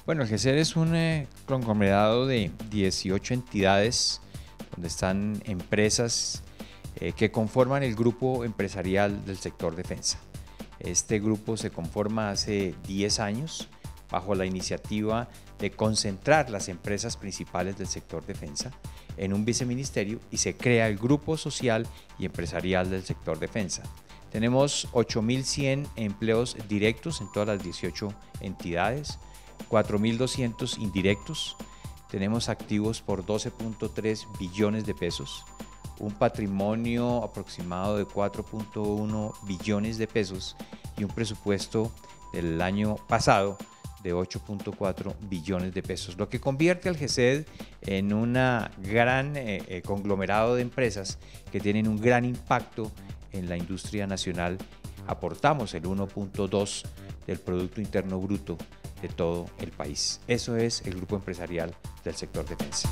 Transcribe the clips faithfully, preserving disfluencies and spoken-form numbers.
Bueno, el GESER es un eh, conglomerado de dieciocho entidades donde están empresas eh, que conforman el grupo empresarial del sector defensa. Este grupo se conforma hace diez años bajo la iniciativa de concentrar las empresas principales del sector defensa en un viceministerio y se crea el Grupo Social y Empresarial del Sector Defensa. Tenemos ocho mil cien empleos directos en todas las dieciocho entidades, cuatro mil doscientos indirectos, tenemos activos por doce punto tres billones de pesos, un patrimonio aproximado de cuatro punto uno billones de pesos y un presupuesto del año pasado de ocho punto cuatro billones de pesos, lo que convierte al GESED en un gran eh, eh, conglomerado de empresas que tienen un gran impacto en la industria nacional. Aportamos el uno punto dos del Producto Interno Bruto de todo el país. Eso es el grupo empresarial del sector defensa.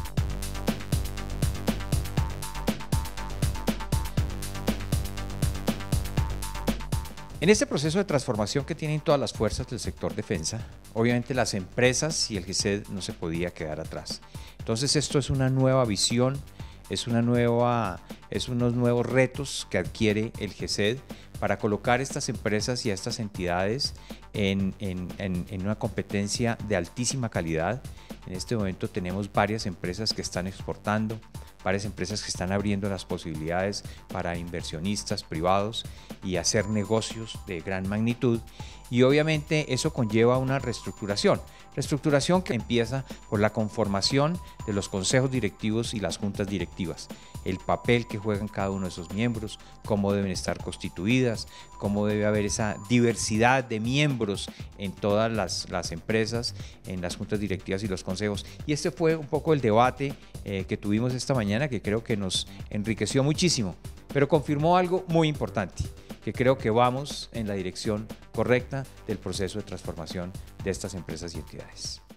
En este proceso de transformación que tienen todas las fuerzas del sector defensa, obviamente las empresas y el GESED no se podía quedar atrás. Entonces esto es una nueva visión, es, una nueva, es unos nuevos retos que adquiere el GESED para colocar estas empresas y a estas entidades en, en, en, en una competencia de altísima calidad. En este momento tenemos varias empresas que están exportando, varias empresas que están abriendo las posibilidades para inversionistas privados y hacer negocios de gran magnitud, y obviamente eso conlleva una reestructuración, reestructuración que empieza por la conformación de los consejos directivos y las juntas directivas, el papel que juegan cada uno de esos miembros, cómo deben estar constituidas, cómo debe haber esa diversidad de miembros en todas las, las empresas, en las juntas directivas y los consejos. Y este fue un poco el debate eh, que tuvimos esta mañana, que creo que nos enriqueció muchísimo, pero confirmó algo muy importante, que creo que vamos en la dirección correcta del proceso de transformación de estas empresas y entidades.